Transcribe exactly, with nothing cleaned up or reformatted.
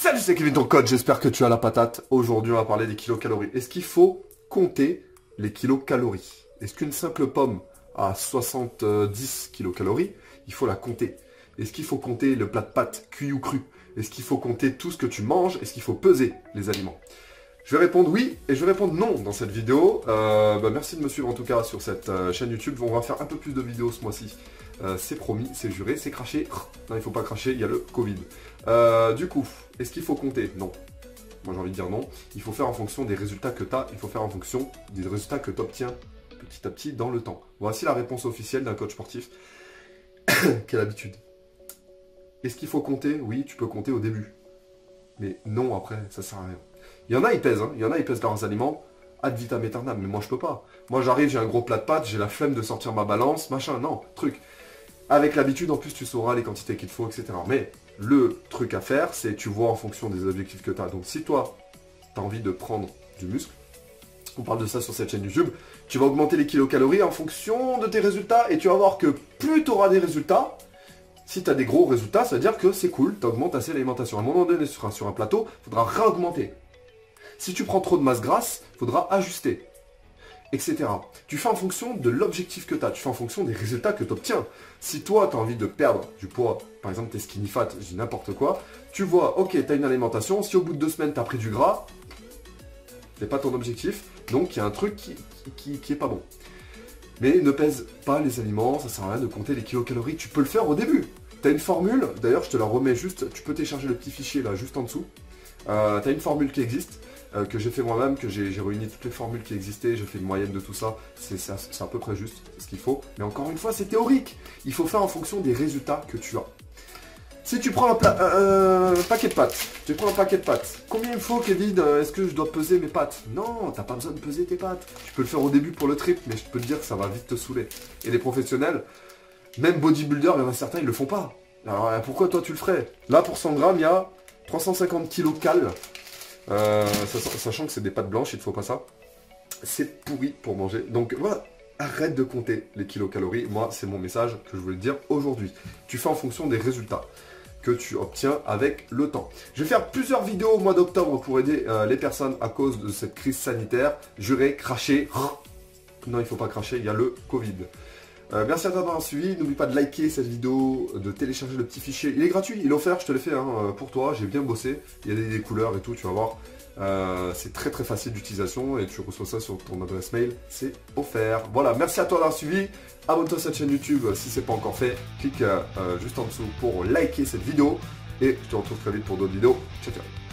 Salut, c'est Kevin ton coach, j'espère que tu as la patate. Aujourd'hui, on va parler des kilocalories. Est-ce qu'il faut compter les kilocalories? Est-ce qu'une simple pomme a soixante-dix kilocalories? Il faut la compter. Est-ce qu'il faut compter le plat de pâtes, cuit ou cru? Est-ce qu'il faut compter tout ce que tu manges? Est-ce qu'il faut peser les aliments? Je vais répondre oui et je vais répondre non dans cette vidéo. Euh, bah merci de me suivre en tout cas sur cette euh, chaîne YouTube. On va faire un peu plus de vidéos ce mois-ci. Euh, c'est promis, c'est juré, c'est craché. Non, il faut pas cracher, il y a le Covid. Euh, du coup, est-ce qu'il faut compter? Non. Moi j'ai envie de dire non. Il faut faire en fonction des résultats que tu as. Il faut faire en fonction des résultats que tu obtiens petit à petit dans le temps. Voici la réponse officielle d'un coach sportif. Quelle habitude. Est-ce qu'il faut compter? Oui, tu peux compter au début. Mais non après, ça sert à rien. Il y en a, ils pèsent, hein. Il y en a, ils pèsent leurs aliments ad vitam aeternam, mais moi je peux pas. Moi j'arrive, j'ai un gros plat de pâtes, j'ai la flemme de sortir ma balance, machin, non, truc. Avec l'habitude, en plus, tu sauras les quantités qu'il te faut, et cetera. Mais le truc à faire, c'est tu vois en fonction des objectifs que tu as. Donc si toi, tu as envie de prendre du muscle, on parle de ça sur cette chaîne YouTube, tu vas augmenter les kilocalories en fonction de tes résultats, et tu vas voir que plus tu auras des résultats, si tu as des gros résultats, ça veut dire que c'est cool, tu augmentes assez l'alimentation. À un moment donné, sur un, sur un plateau, il faudra réaugmenter. Si tu prends trop de masse grasse, il faudra ajuster, et cetera. Tu fais en fonction de l'objectif que tu as, tu fais en fonction des résultats que tu obtiens. Si toi, tu as envie de perdre du poids, par exemple, tu es skinny fat, je dis n'importe quoi, tu vois, ok, tu as une alimentation, si au bout de deux semaines, tu as pris du gras, c'est pas ton objectif, donc il y a un truc qui, qui, qui est pas bon. Mais ne pèse pas les aliments, ça sert à rien de compter les kilocalories, tu peux le faire au début. Tu as une formule, d'ailleurs, je te la remets juste, tu peux télécharger le petit fichier là, juste en dessous. Euh, tu as une formule qui existe. Euh, que j'ai fait moi-même, que j'ai réuni toutes les formules qui existaient, j'ai fait une moyenne de tout ça, c'est à peu près juste, c'est ce qu'il faut. Mais encore une fois, c'est théorique. Il faut faire en fonction des résultats que tu as. Si tu prends un, plat, euh, un paquet de pâtes, tu prends un paquet de pâtes, combien il faut, Kevin? Est-ce que je dois peser mes pâtes? Non, t'as pas besoin de peser tes pâtes. Tu peux le faire au début pour le trip, mais je peux te dire que ça va vite te saouler. Et les professionnels, même bodybuilders, il y en a certains, ils le font pas. Alors pourquoi toi tu le ferais? Là, pour cent grammes, il y a trois cent cinquante kilocalories. Euh, sachant que c'est des pâtes blanches, il ne faut pas ça. C'est pourri pour manger. Donc voilà, arrête de compter les kilocalories. Moi, c'est mon message que je voulais te dire aujourd'hui. Tu fais en fonction des résultats que tu obtiens avec le temps. Je vais faire plusieurs vidéos au mois d'octobre pour aider euh, les personnes à cause de cette crise sanitaire. Jurer, cracher. Non, il ne faut pas cracher, il y a le Covid. Euh, merci à toi d'avoir suivi, n'oublie pas de liker cette vidéo, de télécharger le petit fichier, il est gratuit, il est offert, je te l'ai fait hein, pour toi, j'ai bien bossé, il y a des, des couleurs et tout, tu vas voir, euh, c'est très très facile d'utilisation et tu reçois ça sur ton adresse mail, c'est offert. Voilà, merci à toi d'avoir suivi, abonne-toi à cette chaîne YouTube si ce n'est pas encore fait, clique euh, juste en dessous pour liker cette vidéo et je te retrouve très vite pour d'autres vidéos, ciao ciao.